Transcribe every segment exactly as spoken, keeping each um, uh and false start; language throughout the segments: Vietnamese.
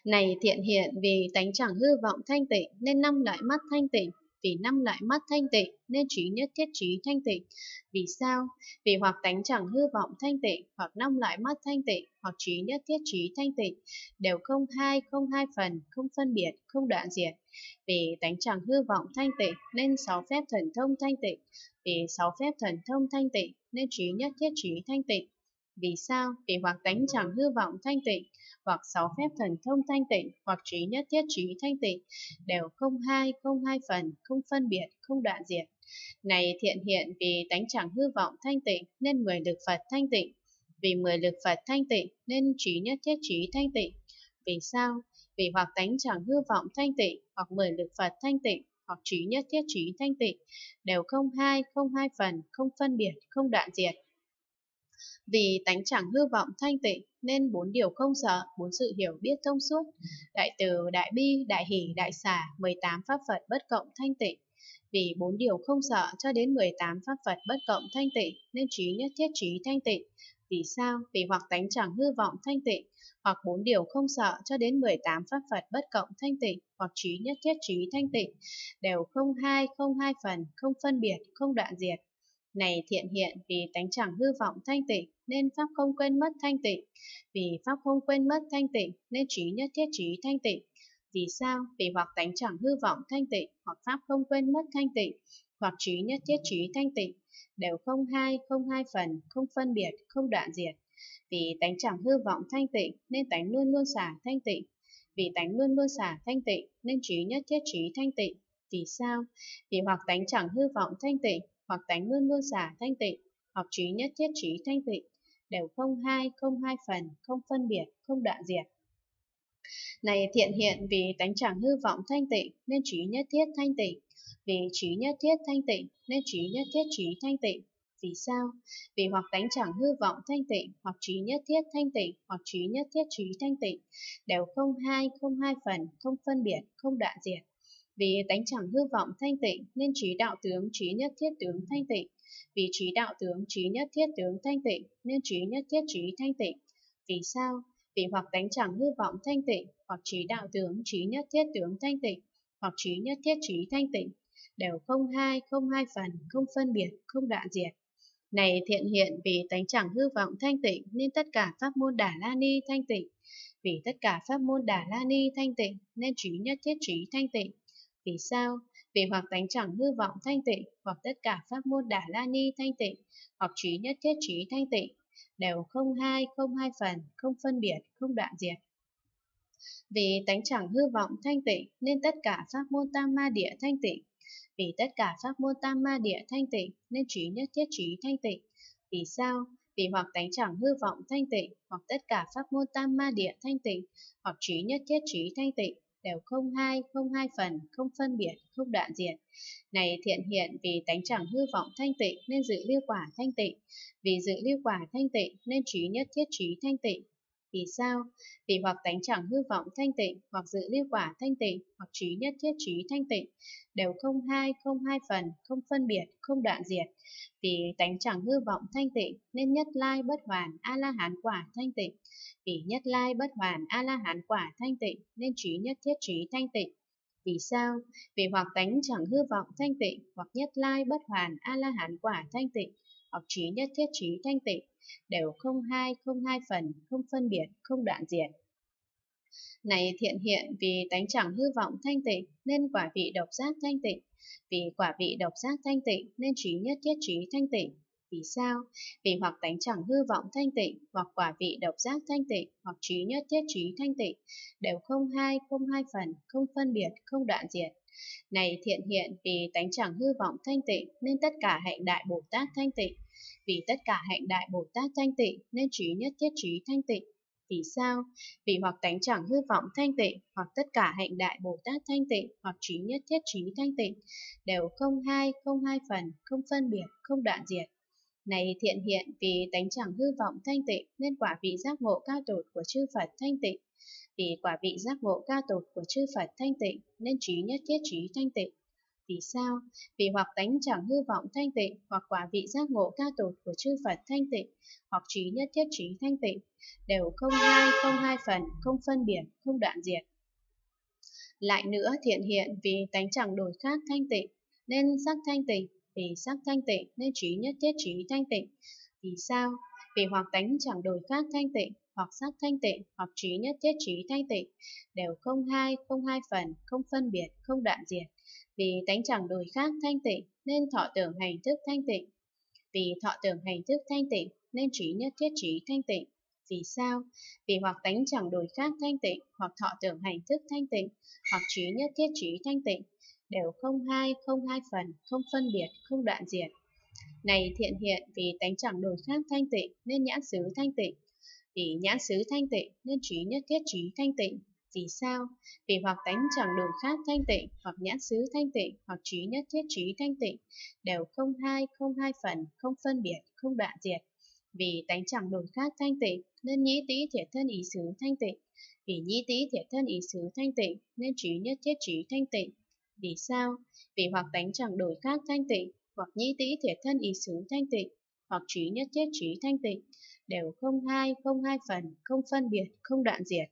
Này thiện hiện, vì tánh chẳng hư vọng thanh tịnh nên năm lại mắt thanh tịnh, vì năm lại mắt thanh tịnh nên trí nhất thiết trí thanh tịnh. Vì sao? Vì hoặc tánh chẳng hư vọng thanh tịnh, hoặc năm lại mắt thanh tịnh, hoặc trí nhất thiết trí thanh tịnh, đều không hai, không hai phần, không phân biệt, không đoạn diệt. Vì tánh chẳng hư vọng thanh tịnh nên sáu phép thần thông thanh tịnh, vì sáu phép thần thông thanh tịnh nên trí nhất thiết trí thanh tịnh. Vì sao? Vì hoặc tánh chẳng hư vọng thanh tịnh, hoặc sáu phép thần thông thanh tịnh, hoặc trí nhất thiết trí thanh tịnh, đều không hai, không hai phần, không phân biệt, không đoạn diệt. Này thiện hiện, vì tánh chẳng hư vọng thanh tịnh nên mười lực Phật thanh tịnh, vì mười lực Phật thanh tịnh nên trí nhất thiết trí thanh tịnh. Vì sao? Vì hoặc tánh chẳng hư vọng thanh tịnh, hoặc mười lực Phật thanh tịnh, hoặc trí nhất thiết trí thanh tịnh, đều không hai, không hai phần, không phân biệt, không đoạn diệt. Vì tánh chẳng hư vọng thanh tịnh nên bốn điều không sợ, bốn sự hiểu biết thông suốt, đại từ, đại bi, đại hỷ, đại xả, mười tám pháp Phật bất cộng thanh tịnh. Vì bốn điều không sợ cho đến mười tám pháp Phật bất cộng thanh tịnh nên trí nhất thiết trí thanh tịnh. Vì sao? Vì hoặc tánh chẳng hư vọng thanh tịnh, hoặc bốn điều không sợ cho đến mười tám pháp Phật bất cộng thanh tịnh, hoặc trí nhất thiết trí thanh tịnh, đều không hai, không hai phần, không phân biệt, không đoạn diệt. Này thiện hiện, vì tánh chẳng hư vọng thanh tịnh nên pháp không quên mất thanh tịnh, vì pháp không quên mất thanh tịnh nên trí nhất thiết trí thanh tịnh. Vì sao? Vì hoặc tánh chẳng hư vọng thanh tịnh, hoặc pháp không quên mất thanh tịnh, hoặc trí nhất thiết trí thanh tịnh, đều không hai, không hai phần, không phân biệt, không đoạn diệt. Vì tánh chẳng hư vọng thanh tịnh nên tánh luôn luôn xả thanh tịnh, vì tánh luôn luôn xả thanh tịnh nên trí nhất thiết trí thanh tịnh. Vì sao? Vì hoặc tánh chẳng hư vọng thanh tịnh, hoặc tánh luôn luôn xả thanh tịnh, hoặc trí nhất thiết trí thanh tịnh, đều không hai, không hai phần, không phân biệt, không đoạn diệt. Này thiện hiện, vì tánh chẳng hư vọng thanh tịnh nên trí nhất thiết thanh tịnh, vì trí nhất thiết thanh tịnh nên trí nhất thiết trí thanh tịnh. Vì sao? Vì hoặc tánh chẳng hư vọng thanh tịnh, hoặc trí nhất thiết thanh tịnh, hoặc trí nhất thiết trí thanh tịnh, đều không hai, không hai phần, không phân biệt, không đoạn diệt. Vì tánh chẳng hư vọng thanh tịnh nên trí đạo tướng trí nhất thiết tướng thanh tịnh, vì trí đạo tướng trí nhất thiết tướng thanh tịnh nên trí nhất thiết trí thanh tịnh. Vì sao? Vì hoặc tánh chẳng hư vọng thanh tịnh, hoặc trí đạo tướng trí nhất thiết tướng thanh tịnh, hoặc trí nhất thiết trí thanh tịnh, đều không hai, không hai phần, không phân biệt, không đoạn diệt. Này thiện hiện, vì tánh chẳng hư vọng thanh tịnh nên tất cả pháp môn Đà La Ni thanh tịnh, vì tất cả pháp môn Đà La Ni thanh tịnh nên trí nhất thiết trí thanh tịnh. Vì sao? Vì hoặc tánh chẳng hư vọng thanh tịnh, hoặc tất cả pháp môn Đà La Ni thanh tịnh, hoặc trí nhất thiết trí thanh tịnh, đều không hai, không hai phần, không phân biệt, không đoạn diệt. Vì tánh chẳng hư vọng thanh tịnh nên tất cả pháp môn Tam Ma Địa thanh tịnh, vì tất cả pháp môn Tam Ma Địa thanh tịnh nên trí nhất thiết trí thanh tịnh. Vì sao? Vì hoặc tánh chẳng hư vọng thanh tịnh, hoặc tất cả pháp môn Tam Ma Địa thanh tịnh, hoặc trí nhất thiết trí thanh tịnh, đều không hai, không hai phần, không phân biệt, không đoạn diệt. Này thiện hiện, vì tánh chẳng hư vọng thanh tịnh nên dự lưu quả thanh tịnh, vì dự lưu quả thanh tịnh nên trí nhất thiết trí thanh tịnh. Vì sao? Vì hoặc tánh chẳng hư vọng thanh tịnh, hoặc dự lưu quả thanh tịnh, hoặc trí nhất thiết trí thanh tịnh, đều không hai, không hai phần, không phân biệt, không đoạn diệt. Vì tánh chẳng hư vọng thanh tịnh nên nhất lai bất hoàn a la hán quả thanh tịnh, vì nhất lai bất hoàn a la hán quả thanh tịnh nên trí nhất thiết trí thanh tịnh. Vì sao? Vì hoặc tánh chẳng hư vọng thanh tịnh, hoặc nhất lai bất hoàn a la hán quả thanh tịnh, hoặc trí nhất thiết trí thanh tịnh, đều không hai, không hai phần, không phân biệt, không đoạn diệt. Này thiện hiện, vì tánh chẳng hư vọng thanh tịnh nên quả vị độc giác thanh tịnh, vì quả vị độc giác thanh tịnh nên trí nhất thiết trí thanh tịnh. Vì sao? Vì hoặc tánh chẳng hư vọng thanh tịnh, hoặc quả vị độc giác thanh tịnh, hoặc trí nhất thiết trí thanh tịnh, đều không hai, không hai phần, không phân biệt, không đoạn diệt. Này thiện hiện, vì tánh chẳng hư vọng thanh tịnh nên tất cả hạnh đại Bồ Tát thanh tịnh, vì tất cả hạnh đại Bồ Tát thanh tịnh nên trí nhất thiết trí thanh tịnh. Vì sao? Vì hoặc tánh chẳng hư vọng thanh tịnh, hoặc tất cả hạnh đại Bồ Tát thanh tịnh, hoặc trí nhất thiết trí thanh tịnh, đều không hai, không hai phần, không phân biệt, không đoạn diệt. Này thiện hiện, vì tánh chẳng hư vọng thanh tịnh nên quả vị giác ngộ cao tột của chư Phật thanh tịnh, vì quả vị giác ngộ cao tột của chư Phật thanh tịnh nên trí nhất thiết trí thanh tịnh. Vì sao? Vì hoặc tánh chẳng hư vọng thanh tịnh, hoặc quả vị giác ngộ cao tột của chư Phật thanh tịnh, hoặc trí nhất thiết trí thanh tịnh, đều không hai, không hai phần, không phân biệt, không đoạn diệt. Lại nữa, thiện hiện vì tánh chẳng đổi khác thanh tịnh, nên sắc thanh tịnh, vì sắc thanh tịnh nên trí nhất thiết trí thanh tịnh. Vì sao? Vì hoặc tánh chẳng đổi khác thanh tịnh, hoặc sắc thanh tịnh, hoặc trí nhất thiết trí thanh tịnh, đều không hai, không hai phần, không phân biệt, không đoạn diệt. Vì tánh chẳng đổi khác thanh tịnh, nên thọ tưởng hành thức thanh tịnh. Vì thọ tưởng hành thức thanh tịnh, nên trí nhất thiết trí thanh tịnh. Vì sao? Vì hoặc tánh chẳng đổi khác thanh tịnh, hoặc thọ tưởng hành thức thanh tịnh, hoặc trí nhất thiết trí thanh tịnh, đều không hai, không hai phần, không phân biệt, không đoạn diệt. Này thiện hiện vì tánh chẳng đổi khác thanh tịnh, nên nhãn xứ thanh tịnh. Vì nhãn xứ thanh tịnh, nên trí nhất thiết trí thanh tịnh. Vì sao? Vì hoặc tánh chẳng đổi khác thanh tịnh, hoặc nhãn xứ thanh tịnh, hoặc trí nhất thiết trí thanh tịnh, đều không hai, không hai phần, không phân biệt, không đoạn diệt. Vì tánh chẳng đổi khác thanh tịnh, nên nhĩ tĩ thiệt thân ý xứ thanh tịnh. Vì nhĩ tĩ thiệt thân ý xứ thanh tịnh, nên trí nhất thiết trí thanh tịnh. Vì sao? Vì hoặc tánh chẳng đổi khác thanh tịnh, hoặc nhĩ tĩ thiệt thân ý xứ thanh tịnh, hoặc trí nhất thiết trí thanh tịnh, đều không hai, không hai phần, không phân biệt, không đoạn diệt.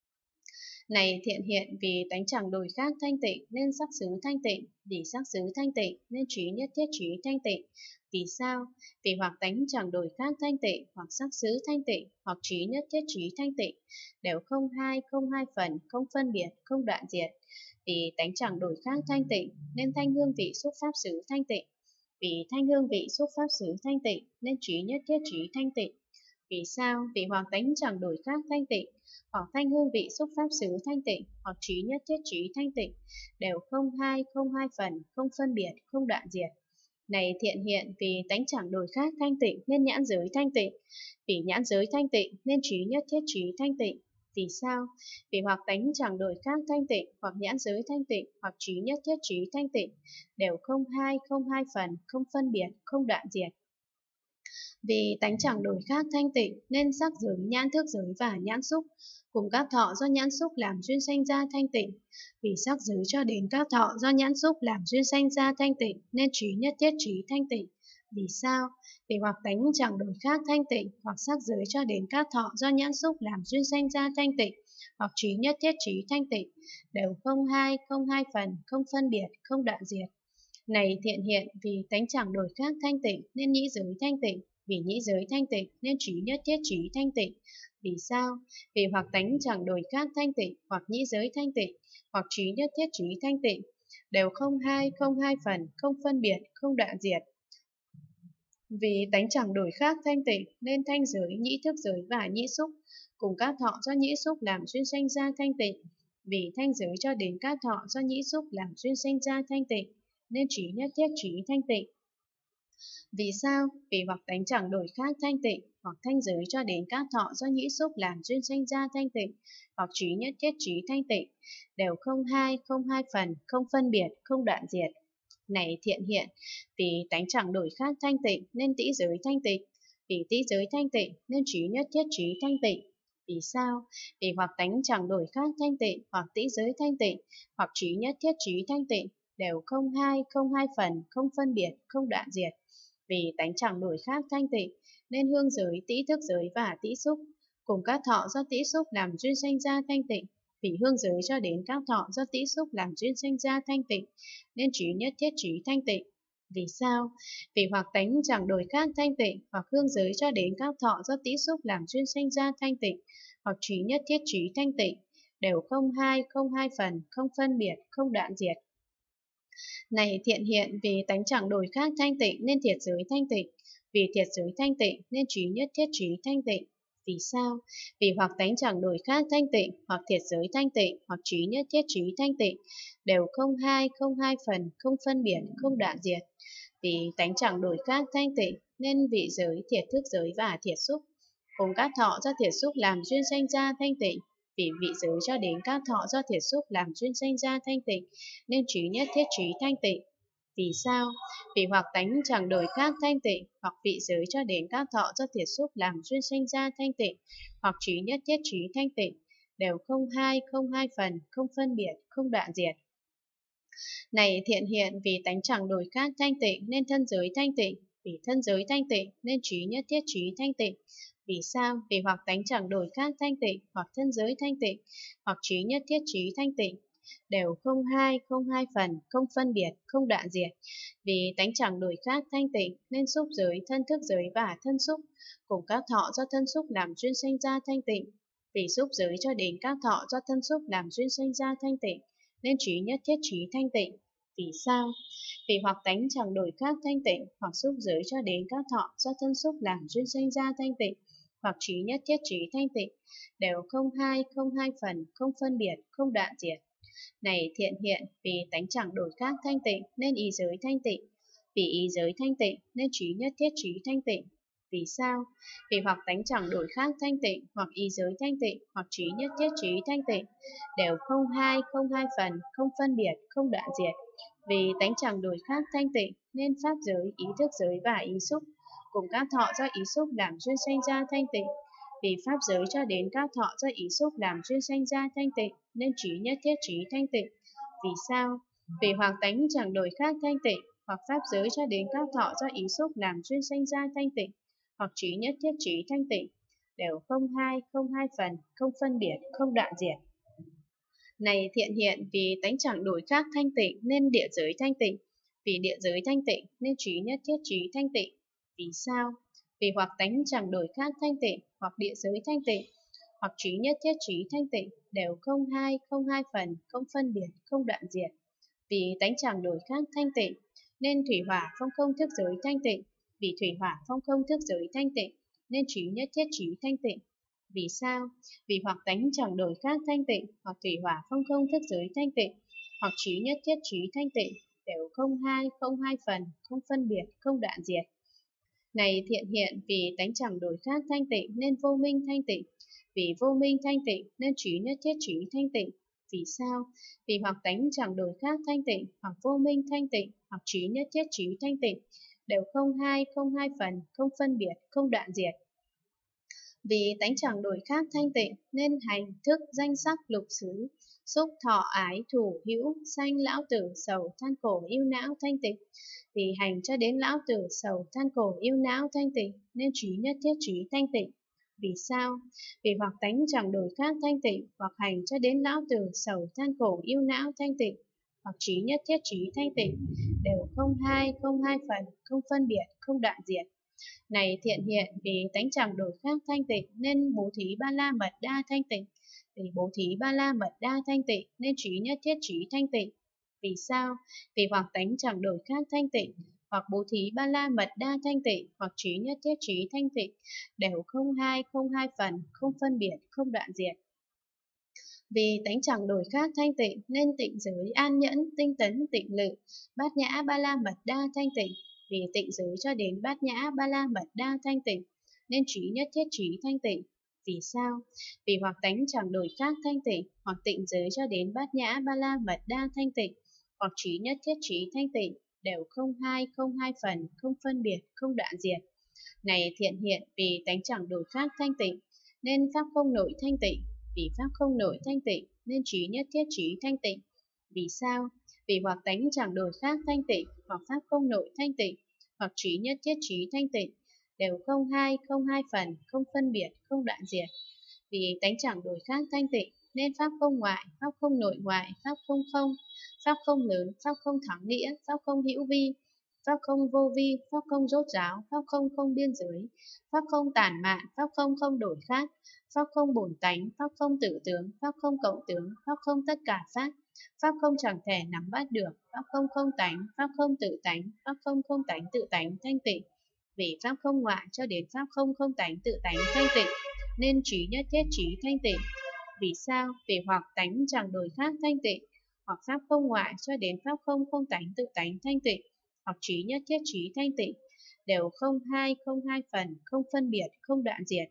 Này thiện hiện vì tánh chẳng đổi khác thanh tịnh, nên sắc xứ thanh tịnh, vì sắc xứ thanh tịnh, nên trí nhất thiết trí thanh tịnh. Vì sao? Vì hoặc tánh chẳng đổi khác thanh tịnh, hoặc sắc xứ thanh tịnh, hoặc trí nhất thiết trí thanh tịnh, đều không hai, không hai phần, không phân biệt, không đoạn diệt. Vì tánh chẳng đổi khác thanh tịnh, nên thanh hương vị xúc pháp xứ thanh tịnh. Vì thanh hương vị xúc pháp xứ thanh tịnh, nên trí nhất thiết trí thanh tịnh. Vì sao? Vì hoặc tánh chẳng đổi khác thanh tịnh, hoặc thanh hương vị xúc pháp xứ thanh tịnh, hoặc trí nhất thiết trí thanh tịnh, đều không hai, không hai phần, không phân biệt, không đoạn diệt. Này thiện hiện vì tánh chẳng đổi khác thanh tịnh, nên nhãn giới thanh tịnh. Vì nhãn giới thanh tịnh, nên trí nhất thiết trí thanh tịnh. Vì sao? Vì hoặc tánh chẳng đổi khác thanh tịnh, hoặc nhãn giới thanh tịnh, hoặc trí nhất thiết trí thanh tịnh, đều không hai, không hai phần, không phân biệt, không đoạn diệt. Vì tánh chẳng đổi khác thanh tịnh, nên sắc giới, nhãn thức giới và nhãn xúc, cùng các thọ do nhãn xúc làm duyên sanh ra thanh tịnh. Vì sắc giới cho đến các thọ do nhãn xúc làm duyên sanh ra thanh tịnh, nên trí nhất thiết trí thanh tịnh. Vì sao? Vì hoặc tánh chẳng đổi khác thanh tịnh, hoặc sắc giới cho đến các thọ do nhãn xúc làm duyên sanh ra thanh tịnh, hoặc trí nhất thiết trí thanh tịnh, đều không hai, không hai phần, không phân biệt, không đoạn diệt. Này thiện hiện vì tánh chẳng đổi khác thanh tịnh, nên nhĩ giới thanh tịnh. Vì nhĩ giới thanh tịnh, nên trí nhất thiết trí thanh tịnh. Vì sao? Vì hoặc tánh chẳng đổi khác thanh tịnh, hoặc nhĩ giới thanh tịnh, hoặc trí nhất thiết trí thanh tịnh, đều không hai, không hai phần, không phân biệt, không đoạn diệt. Vì tánh chẳng đổi khác thanh tịnh, nên thanh giới, nhĩ thức giới và nhĩ xúc, cùng các thọ do nhĩ xúc làm duyên sanh ra thanh tịnh. Vì thanh giới cho đến các thọ do nhĩ xúc làm duyên sanh ra thanh tịnh, nên trí nhất thiết trí thanh tịnh. Vì sao? Vì hoặc tánh chẳng đổi khác thanh tịnh, hoặc thanh giới cho đến các thọ do nhĩ xúc làm duyên sanh ra thanh tịnh, hoặc trí nhất thiết trí thanh tịnh, đều không hai, không hai phần, không phân biệt, không đoạn diệt. Này thiện hiện, vì tánh chẳng đổi khác thanh tịnh, nên tĩ giới thanh tịnh. Vì tĩ giới thanh tịnh, nên trí nhất thiết trí thanh tịnh. Vì sao? Vì hoặc tánh chẳng đổi khác thanh tịnh, hoặc tĩ giới thanh tịnh, hoặc trí nhất thiết trí thanh tịnh, đều không hai, không hai phần, không phân biệt, không đoạn diệt. Vì tánh chẳng đổi khác thanh tịnh, nên hương giới, tĩ thức giới và tĩ xúc, cùng các thọ do tĩ xúc làm duyên sanh ra thanh tịnh. Vì hương giới cho đến các thọ do tĩ xúc làm duyên sanh ra thanh tịnh, nên trí nhất thiết trí thanh tịnh. Vì sao? Vì hoặc tánh chẳng đổi khác thanh tịnh, hoặc hương giới cho đến các thọ do tĩ xúc làm duyên sanh ra thanh tịnh, hoặc trí nhất thiết trí thanh tịnh, đều không hai, không hai phần, không phân biệt, không đoạn diệt. Này thiện hiện vì tánh chẳng đổi khác thanh tịnh, nên thiệt giới thanh tịnh. Vì thiệt giới thanh tịnh, nên trí nhất thiết trí thanh tịnh. Vì sao? Vì hoặc tánh chẳng đổi khác thanh tịnh, hoặc thiệt giới thanh tịnh, hoặc trí nhất thiết trí thanh tịnh, đều không hai, không hai phần, không phân biệt, không đoạn diệt. Vì tánh chẳng đổi khác thanh tịnh, nên vị giới, thiệt thức giới và thiệt xúc, cùng các thọ do thiệt xúc làm duyên sanh ra thanh tịnh. Vì vị giới cho đến các thọ do thiệt xúc làm duyên sanh ra thanh tịnh, nên trí nhất thiết trí thanh tịnh. Vì sao? Vì hoặc tánh chẳng đổi khác thanh tịnh, hoặc vị giới cho đến các thọ do thiệt xúc làm duyên sanh ra thanh tịnh, hoặc trí nhất thiết trí thanh tịnh, đều không hai, không hai phần, không phân biệt, không đoạn diệt. Này thiện hiện, vì tánh chẳng đổi khác thanh tịnh nên thân giới thanh tịnh, vì thân giới thanh tịnh nên trí nhất thiết trí thanh tịnh. Vì sao? Vì hoặc tánh chẳng đổi khác thanh tịnh, hoặc thân giới thanh tịnh, hoặc trí nhất thiết trí thanh tịnh, đều không hai, không hai phần, không phân biệt, không đoạn diệt. Vì tánh chẳng đổi khác thanh tịnh nên xúc giới, thân thức giới và thân xúc cùng các thọ do thân xúc làm duyên sanh ra thanh tịnh. Vì xúc giới cho đến các thọ do thân xúc làm duyên sanh ra thanh tịnh nên trí nhất thiết trí thanh tịnh. Vì sao? Vì hoặc tánh chẳng đổi khác thanh tịnh, hoặc xúc giới cho đến các thọ do thân xúc làm duyên sanh ra thanh tịnh, hoặc trí nhất thiết trí thanh tịnh, đều không hai, không hai phần, không phân biệt, không đoạn diệt. Này thiện hiện, vì tánh chẳng đổi khác thanh tịnh nên ý giới thanh tịnh, vì ý giới thanh tịnh nên trí nhất thiết trí thanh tịnh. Vì sao? Vì hoặc tánh chẳng đổi khác thanh tịnh, hoặc ý giới thanh tịnh, hoặc trí nhất thiết trí thanh tịnh, đều không hai, không hai phần, không phân biệt, không đoạn diệt. Vì tánh chẳng đổi khác thanh tịnh nên pháp giới, ý thức giới và ý xúc cùng các thọ do ý xúc làm duyên sanh ra thanh tịnh. Vì pháp giới cho đến các thọ do ý xúc làm duyên sanh ra thanh tịnh nên trí nhất thiết trí thanh tịnh. Vì sao? Vì hoặc tánh chẳng đổi khác thanh tịnh, hoặc pháp giới cho đến các thọ do ý xúc làm duyên sanh ra thanh tịnh, hoặc trí nhất thiết trí thanh tịnh, đều không hai, không hai phần, không phân biệt, không đoạn diệt. Này thiện hiện, vì tánh chẳng đổi khác thanh tịnh nên địa giới thanh tịnh, vì địa giới thanh tịnh nên trí nhất thiết trí thanh tịnh. Vì sao? Vì hoặc tánh chẳng đổi khác thanh tịnh, hoặc địa giới thanh tịnh, hoặc trí nhất thiết trí thanh tịnh, đều không hai, không hai phần, không phân biệt, không đoạn diệt. Vì tánh chẳng đổi khác thanh tịnh nên thủy hỏa phong không thức giới thanh tịnh, vì thủy hỏa phong không thức giới thanh tịnh nên trí nhất thiết trí thanh tịnh. Vì sao? Vì hoặc tánh chẳng đổi khác thanh tịnh, hoặc thủy hỏa phong không thức giới thanh tịnh, hoặc trí nhất thiết trí thanh tịnh, đều không hai, không hai phần, không phân biệt, không đoạn diệt. Này thiện hiện, vì tánh chẳng đổi khác thanh tịnh nên vô minh thanh tịnh, vì vô minh thanh tịnh nên trí nhất thiết trí thanh tịnh. Vì sao? Vì hoặc tánh chẳng đổi khác thanh tịnh, hoặc vô minh thanh tịnh, hoặc trí nhất thiết trí thanh tịnh, đều không hai, không hai phần, không phân biệt, không đoạn diệt. Vì tánh chẳng đổi khác thanh tịnh nên hành, thức, danh sắc, lục xứ, xúc, thọ, ái, thủ, hữu, sanh, lão tử, sầu, than khổ, yêu não thanh tịnh. Vì hành cho đến lão tử, sầu, than khổ, yêu não thanh tịnh nên trí nhất thiết trí thanh tịnh. Vì sao? Vì hoặc tánh chẳng đổi khác thanh tịnh, hoặc hành cho đến lão tử, sầu, than khổ, yêu não thanh tịnh, hoặc trí nhất thiết trí thanh tịnh, đều không hai, không hai phần, không phân biệt, không đoạn diệt. Này thiện hiện, vì tánh chẳng đổi khác thanh tịnh nên bố thí ba la mật đa thanh tịnh, vì bố thí ba la mật đa thanh tịnh nên trí nhất thiết trí thanh tịnh. Vì sao? Vì hoặc tánh chẳng đổi khác thanh tịnh, hoặc bố thí ba la mật đa thanh tịnh, hoặc trí nhất thiết trí thanh tịnh, đều không hai, không hai phần, không phân biệt, không đoạn diệt. Vì tánh chẳng đổi khác thanh tịnh nên tịnh giới, an nhẫn, tinh tấn, tịnh lự, bát nhã ba la mật đa thanh tịnh, vì tịnh giới cho đến bát nhã ba la mật đa thanh tịnh nên trí nhất thiết trí thanh tịnh. Vì sao? Vì hoặc tánh chẳng đổi khác thanh tịnh, hoặc tịnh giới cho đến bát nhã ba la mật đa thanh tịnh, hoặc trí nhất thiết trí thanh tịnh, đều không hai, không hai phần, không phân biệt, không đoạn diệt. Này thiện hiện, vì tánh chẳng đổi khác thanh tịnh nên pháp không nổi thanh tịnh, vì pháp không nổi thanh tịnh nên trí nhất thiết trí thanh tịnh. Vì sao? Vì hoặc tánh chẳng đổi khác thanh tịnh, hoặc pháp không nổi thanh tịnh, hoặc trí nhất thiết trí thanh tịnh, đều không hai, không hai phần, không phân biệt, không đoạn diệt. Vì tánh chẳng đổi khác thanh tịnh nên pháp không ngoại, pháp không nội ngoại, pháp không không, pháp không lớn, pháp không thắng nghĩa, pháp không hữu vi, pháp không vô vi, pháp không rốt ráo, pháp không không biên giới, pháp không tản mạn, pháp không không đổi khác, pháp không bổn tánh, pháp không tự tướng, pháp không cộng tướng, pháp không tất cả pháp, pháp không chẳng thể nắm bắt được, pháp không không tánh, pháp không tự tánh, pháp không không tánh tự tánh thanh tịnh. Vì pháp không ngoại cho đến pháp không không tánh tự tánh thanh tịnh nên trí nhất thiết trí thanh tịnh. Vì sao? Vì hoặc tánh chẳng đổi khác thanh tịnh, hoặc pháp không ngoại cho đến pháp không không tánh tự tánh thanh tịnh, hoặc trí nhất thiết trí thanh tịnh, đều không hai, không hai phần, không phân biệt, không đoạn diệt.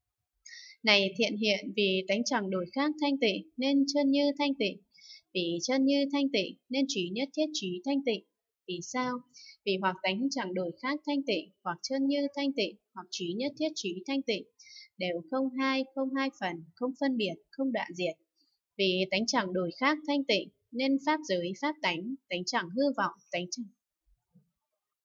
Này thiện hiện, vì tánh chẳng đổi khác thanh tịnh nên chân như thanh tịnh, vì chân như thanh tịnh nên trí nhất thiết trí thanh tịnh. Vì sao? Vì hoặc tánh chẳng đổi khác thanh tịnh, hoặc chân như thanh tịnh, hoặc trí nhất thiết trí thanh tịnh, đều không hai, không hai phần, không phân biệt, không đoạn diệt. Vì tánh chẳng đổi khác thanh tịnh nên pháp giới pháp tánh, tánh chẳng hư vọng, tánh chẳng